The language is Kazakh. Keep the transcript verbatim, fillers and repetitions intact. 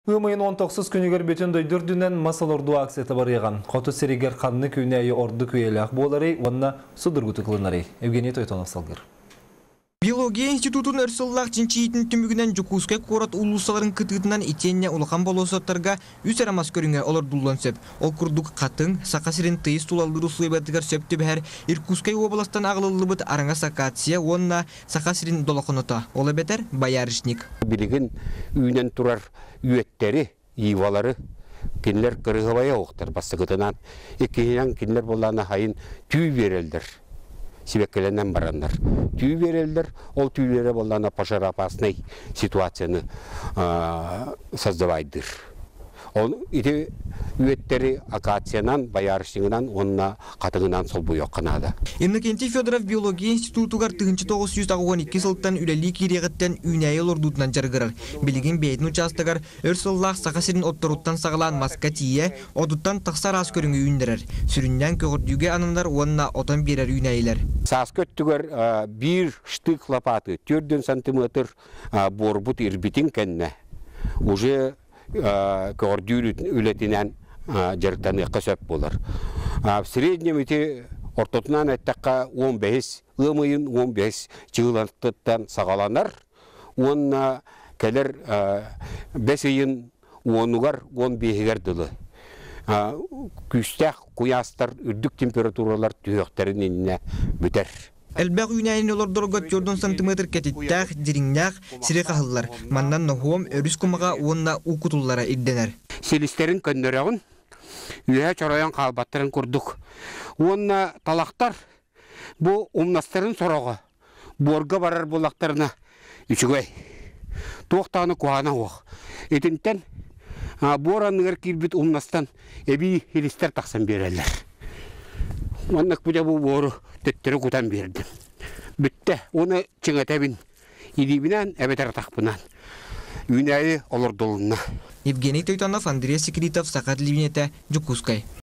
Үймейін он тоғыз күнігер бөтен дөйдірдінен масал орду акцияты барыған. Қоты серегер қанны күйнәйі орды күйелі ақ болары, онына судыргуты қылынары. Евгений Тойтонов салғыр. Биология институтын өрсіллақ жинчиетін түмігінен жүкускай қорат улусаларын кытытынан итенне улақан болосаттарға үс арамас көріңе олар дұллан сөп. Ол күрдік қатын, сақасырын тыйыз тулалдыру сұйбатығар сөпті бәр, Иркускай областан ағылылы бұд араңа сақатсия, онына сақасырын долақыныта. Ола бәтер баярышник. Билігін үйнен тұрар үйеттері, ивалары, кенлер кырығыбая оқтар бастығытынан. Еккенен кенлер боланы хайын түй берелдір. Себеккеленен барандар. Түй берелдер, ол түйлері боланы пожар опасный ситуацияны создавайдыр. Ол ите үйеттері акациянан, баярышыңынан, онына қатығынан сол бұй оқынады. Иннокентий Федоров биология институтугар тыгынчы тоғыз жүз он екі сылттан үлелі керегіттен үйнәйі лордутынан жарғырар. Білігін бейдің участығар өрсіллақ сақасырын отторуттан сағылан маска тие, одуттан тақсар аз көріңі үйіндірер. Сүріннен көгірдюге анындар онына отан берер үйнәйілер. Сас көттігер бір штык лопаты, төрт сантиметр борбут ирбитин кәнне. Уже көрдюр үлетінен жарықтан еққа сөп болар. В среднем еті ортотынан әттіққа он бес, ұмайын он бес жыланттыттан сағаланар. Онына кәлер бес айын онуғар он бейгер дылы. Күстәқ, құястар, үрдік температуралар түйіқтерін еніне бүтер. Әлбәқ үйнәйін олардырға төрт сантиметр кәтеттәқ, диріңнәқ, сірі қағылар. Маннан нұхуым өріс күміға онына ұқытулара идденер. Селістерін көндіріғын, үйе чараян қалбаттарын көрдік. Онына талақтар, бұл умнастарын сұрағы, борға барар болақтарына үшігай. Тоқтағыны қуағына оқ. Етінтен, боранығыр келбет умнастан әбей хелістер тақсан берелер. Оннақ бұда бұл боры төттері құтан берді. Бүтті, оны чыңатабын, едебінен әбетер тақпынан. Үйнәйі олар долынна. Евгений Тойтонов, Андрей Секретов, Сақат Ливнеті, Жүкускай.